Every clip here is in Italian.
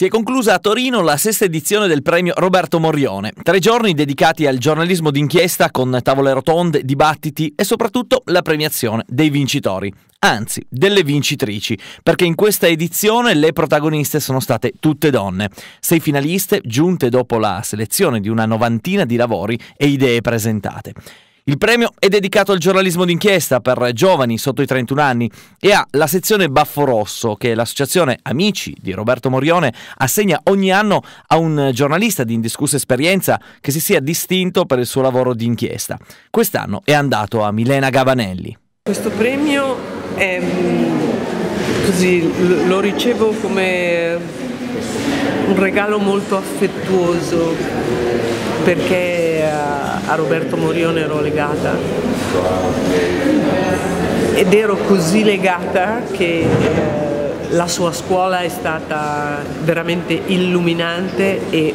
Si è conclusa a Torino la sesta edizione del premio Roberto Morione. 3 giorni dedicati al giornalismo d'inchiesta con tavole rotonde, dibattiti e soprattutto la premiazione dei vincitori. Anzi, delle vincitrici, perché in questa edizione le protagoniste sono state tutte donne. 6 finaliste giunte dopo la selezione di una 90ina di lavori e idee presentate. Il premio è dedicato al giornalismo d'inchiesta per giovani sotto i 31 anni e ha la sezione Baffo Rosso che l'associazione Amici di Roberto Morione assegna ogni anno a un giornalista di indiscussa esperienza che si sia distinto per il suo lavoro di inchiesta. Quest'anno è andato a Milena Gabanelli. Questo premio è così, lo ricevo come un regalo molto affettuoso, perché a Roberto Morione ero legata ed ero così legata che la sua scuola è stata veramente illuminante e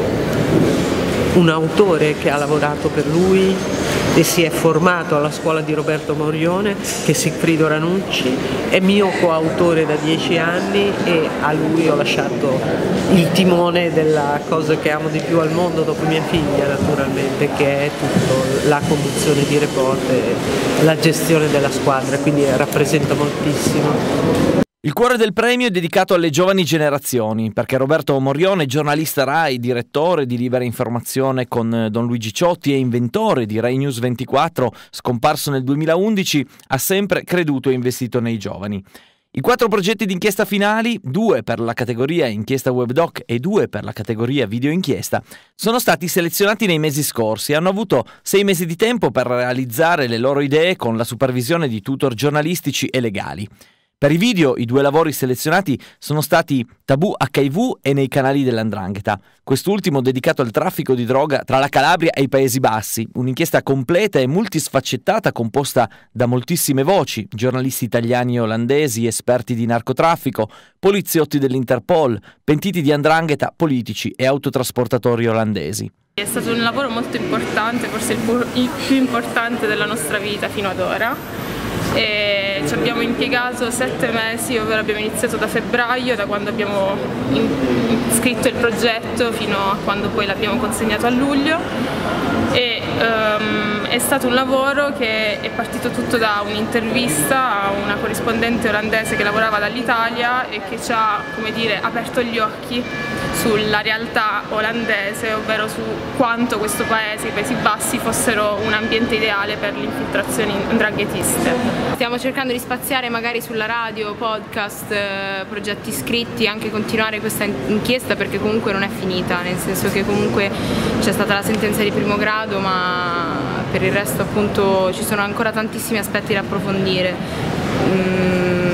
un autore che ha lavorato per lui e si è formato alla scuola di Roberto Morione, che è Sigfrido Ranucci, è mio coautore da 10 anni e a lui ho lasciato il timone della cosa che amo di più al mondo dopo mia figlia, naturalmente, che è tutto la conduzione di report e la gestione della squadra, quindi rappresenta moltissimo. Il cuore del premio è dedicato alle giovani generazioni, perché Roberto Morione, giornalista Rai, direttore di Libera Informazione con Don Luigi Ciotti e inventore di Rai News 24, scomparso nel 2011, ha sempre creduto e investito nei giovani. I 4 progetti di inchiesta finali, 2 per la categoria inchiesta webdoc e 2 per la categoria video inchiesta, sono stati selezionati nei mesi scorsi e hanno avuto 6 mesi di tempo per realizzare le loro idee con la supervisione di tutor giornalistici e legali. Per i video, i 2 lavori selezionati sono stati Tabù HIV e Nei canali dell''ndrangheta, quest'ultimo dedicato al traffico di droga tra la Calabria e i Paesi Bassi, un'inchiesta completa e multisfaccettata composta da moltissime voci, giornalisti italiani e olandesi, esperti di narcotraffico, poliziotti dell'Interpol, pentiti di 'ndrangheta, politici e autotrasportatori olandesi. È stato un lavoro molto importante, forse il più importante della nostra vita fino ad ora. E ci abbiamo impiegato 7 mesi, ovvero abbiamo iniziato da febbraio, da quando abbiamo scritto il progetto fino a quando poi l'abbiamo consegnato a luglio, e è stato un lavoro che è partito tutto da un'intervista a una corrispondente olandese che lavorava dall'Italia e che ci ha, come dire, aperto gli occhi sulla realtà olandese, ovvero su quanto questo paese, i Paesi Bassi, fossero un ambiente ideale per le infiltrazioni 'ndranghetiste. Stiamo cercando di spaziare magari sulla radio, podcast, progetti scritti, anche continuare questa inchiesta, perché comunque non è finita, nel senso che comunque c'è stata la sentenza di primo grado, ma per il resto appunto ci sono ancora tantissimi aspetti da approfondire.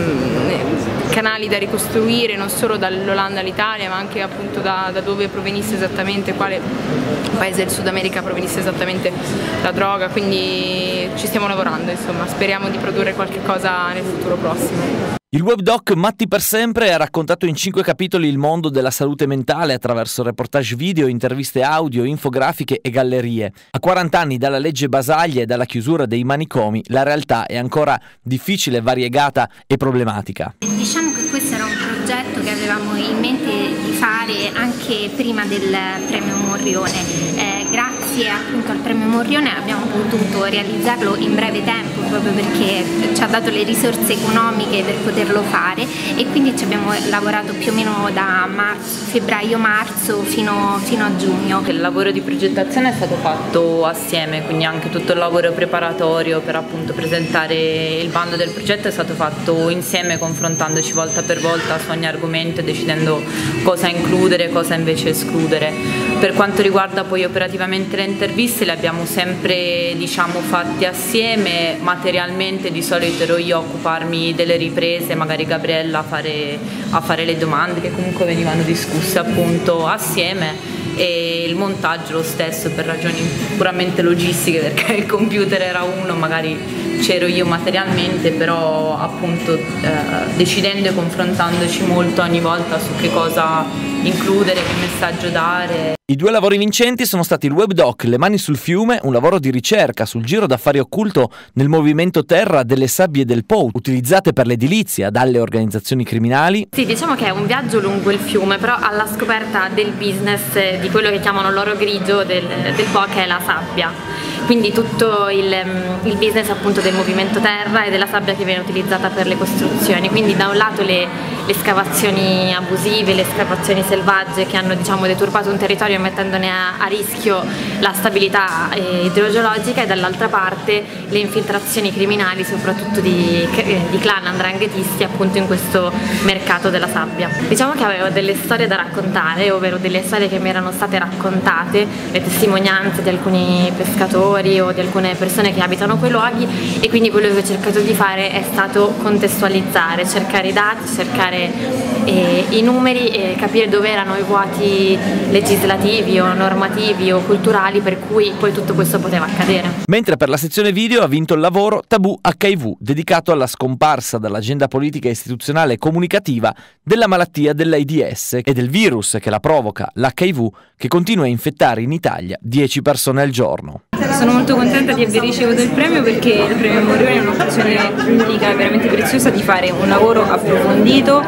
Canali da ricostruire non solo dall'Olanda all'Italia, ma anche appunto da dove provenisse esattamente, quale paese del Sud America provenisse esattamente la droga, quindi ci stiamo lavorando, insomma, speriamo di produrre qualche cosa nel futuro prossimo. Il webdoc Matti per sempre ha raccontato in 5 capitoli il mondo della salute mentale attraverso reportage video, interviste audio, infografiche e gallerie. A 40 anni dalla legge Basaglia e dalla chiusura dei manicomi, la realtà è ancora difficile, variegata e problematica. Diciamo che questo era un progetto che avevamo in mente di fare anche prima del premio Morione. Grazie appunto al premio Morione abbiamo potuto realizzarlo in breve tempo, proprio perché ci ha dato le risorse economiche per poterlo fare, e quindi ci abbiamo lavorato più o meno da febbraio-marzo fino a giugno. Il lavoro di progettazione è stato fatto assieme, quindi anche tutto il lavoro preparatorio per appunto presentare il bando del progetto è stato fatto insieme, confrontandoci volta per volta su ogni argomento e decidendo cosa includere e cosa invece escludere. Per quanto riguarda poi operativamente le interviste, le abbiamo sempre, diciamo, fatte assieme. Materialmente di solito ero io a occuparmi delle riprese, magari Gabriella a fare le domande che comunque venivano discusse appunto assieme, e il montaggio lo stesso per ragioni puramente logistiche, perché il computer era uno, magari c'ero io materialmente, però appunto decidendo e confrontandoci molto ogni volta su che cosa includere, che messaggio dare. I due lavori vincenti sono stati il webdoc Le mani sul fiume, un lavoro di ricerca sul giro d'affari occulto nel movimento terra delle sabbie del Po, utilizzate per l'edilizia dalle organizzazioni criminali. Sì, diciamo che è un viaggio lungo il fiume, però alla scoperta del business di quello che chiamano l'oro grigio del Po, che è la sabbia. Quindi tutto il business appunto del movimento terra e della sabbia che viene utilizzata per le costruzioni. Quindi da un lato le scavazioni abusive, le scavazioni selvagge che hanno deturpato un territorio mettendone a rischio la stabilità idrogeologica, e dall'altra parte le infiltrazioni criminali, soprattutto di clan 'ndranghetisti appunto in questo mercato della sabbia. Diciamo che avevo delle storie da raccontare, ovvero delle storie che mi erano state raccontate, le testimonianze di alcuni pescatori o di alcune persone che abitano quei luoghi, e quindi quello che ho cercato di fare è stato contestualizzare, cercare i dati, cercare i numeri e capire dove erano i vuoti legislativi o normativi o culturali per cui poi tutto questo poteva accadere. Mentre per la sezione video ha vinto il lavoro Tabù HIV, dedicato alla scomparsa dall'agenda politica istituzionale e comunicativa della malattia dell'AIDS e del virus che la provoca, l'HIV, che continua a infettare in Italia 10 persone al giorno. Sono molto contenta di aver ricevuto il premio, perché il premio Morione è un'occasione unica e veramente preziosa di fare un lavoro approfondito,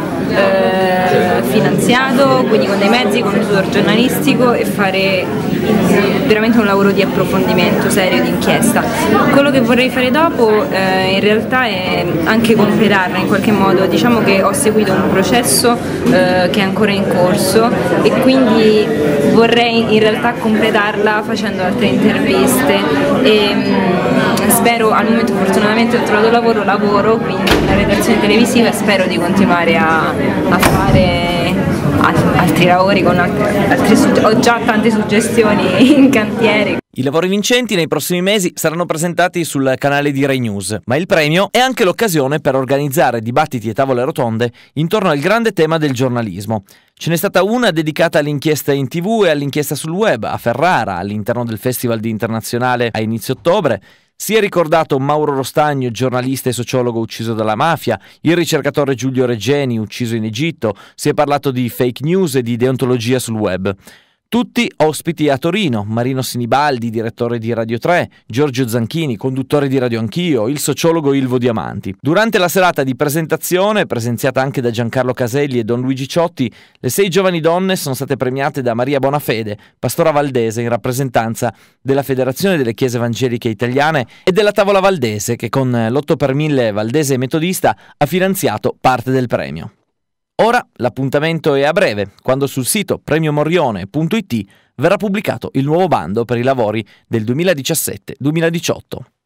finanziato, quindi con dei mezzi, con un tutor giornalistico, e fare veramente un lavoro di approfondimento serio, di inchiesta. Quello che vorrei fare dopo in realtà è anche completarla in qualche modo. Diciamo che ho seguito un processo che è ancora in corso, e quindi vorrei in realtà completarla facendo altre interviste, e spero, al momento fortunatamente ho trovato lavoro, quindi una redazione televisiva, e spero di continuare a fare altri lavori con ho già tante suggestioni in cantiere. I lavori vincenti nei prossimi mesi saranno presentati sul canale di Rai News, ma il premio è anche l'occasione per organizzare dibattiti e tavole rotonde intorno al grande tema del giornalismo. Ce n'è stata una dedicata all'inchiesta in TV e all'inchiesta sul web a Ferrara, all'interno del Festival di Internazionale a inizio ottobre. Si è ricordato Mauro Rostagno, giornalista e sociologo ucciso dalla mafia, il ricercatore Giulio Regeni, ucciso in Egitto, si è parlato di fake news e di deontologia sul web. Tutti ospiti a Torino: Marino Sinibaldi, direttore di Radio 3, Giorgio Zanchini, conduttore di Radio Anch'io, il sociologo Ilvo Diamanti. Durante la serata di presentazione, presenziata anche da Giancarlo Caselli e Don Luigi Ciotti, le 6 giovani donne sono state premiate da Maria Bonafede, pastora valdese in rappresentanza della Federazione delle Chiese Evangeliche Italiane e della Tavola Valdese, che con l'8 per 1000 Valdese e Metodista ha finanziato parte del premio. Ora l'appuntamento è a breve, quando sul sito premiomorione.it verrà pubblicato il nuovo bando per i lavori del 2017-2018.